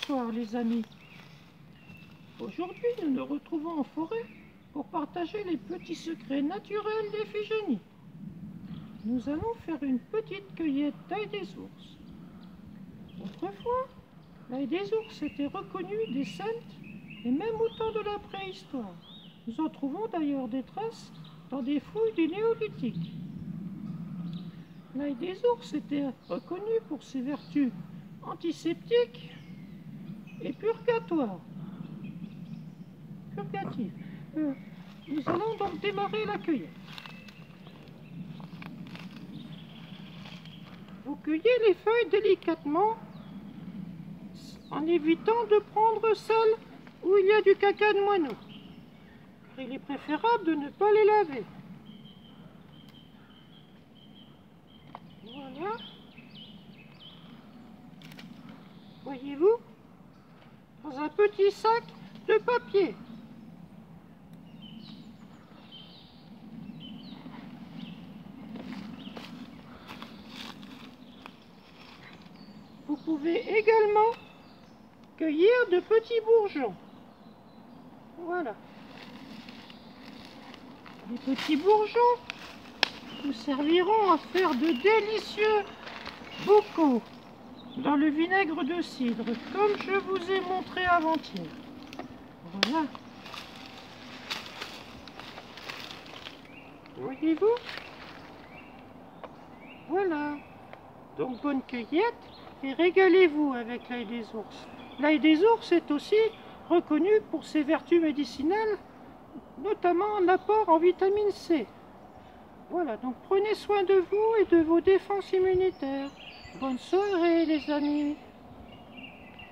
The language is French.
Bonsoir les amis. Aujourd'hui nous nous retrouvons en forêt pour partager les petits secrets naturels d'Iphigénie. Nous allons faire une petite cueillette d'ail des ours. Autrefois, l'ail des ours était reconnu des Celtes et même au temps de la préhistoire. Nous en trouvons d'ailleurs des traces dans des fouilles du néolithique. L'ail des ours était reconnu pour ses vertus antiseptiques et purgatives. Nous allons donc démarrer la cueillette. Vous cueillez les feuilles délicatement en évitant de prendre celles où il y a du caca de moineau, car il est préférable de ne pas les laver. Voilà. Voyez-vous, dans un petit sac de papier. Vous pouvez également cueillir de petits bourgeons. Voilà. Les petits bourgeons nous serviront à faire de délicieux bocaux dans le vinaigre de cidre, comme je vous ai montré avant-hier. Voilà. Voyez-vous? Voilà. Donc bonne cueillette et régalez-vous avec l'ail des ours. L'ail des ours est aussi reconnu pour ses vertus médicinales, notamment l'apport en vitamine C. Voilà, donc prenez soin de vous et de vos défenses immunitaires. Bonne soirée les amis.